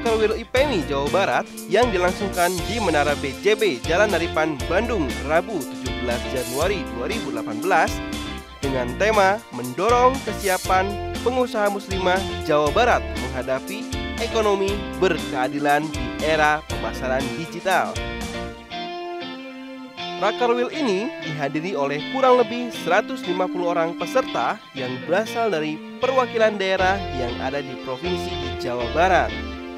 Rakerwil IPMI Jawa Barat yang dilangsungkan di Menara BJB Jalan Naripan, Bandung, Rabu 17 Januari 2018 dengan tema mendorong kesiapan pengusaha muslimah Jawa Barat menghadapi ekonomi berkeadilan di era pemasaran digital. Rakerwil ini dihadiri oleh kurang lebih 150 orang peserta yang berasal dari perwakilan daerah yang ada di provinsi di Jawa Barat.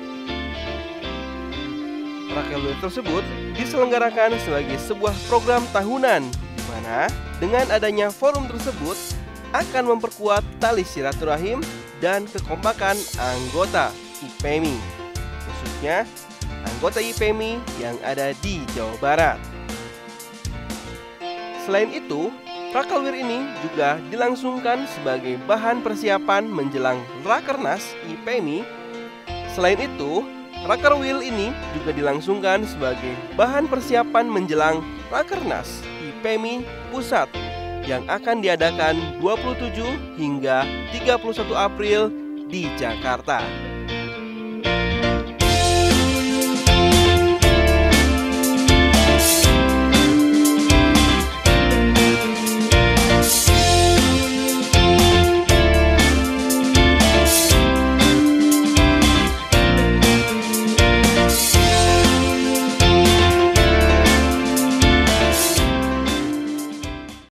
Rakerwil tersebut diselenggarakan sebagai sebuah program tahunan di mana dengan adanya forum tersebut akan memperkuat tali silaturahim dan kekompakan anggota IPMI, khususnya anggota IPMI yang ada di Jawa Barat. Selain itu, Rakerwil ini juga dilangsungkan sebagai bahan persiapan menjelang Rakernas IPMI. Selain itu, Rakerwil ini juga dilangsungkan sebagai bahan persiapan menjelang Rakernas IPMI Pusat yang akan diadakan 27 hingga 31 April di Jakarta.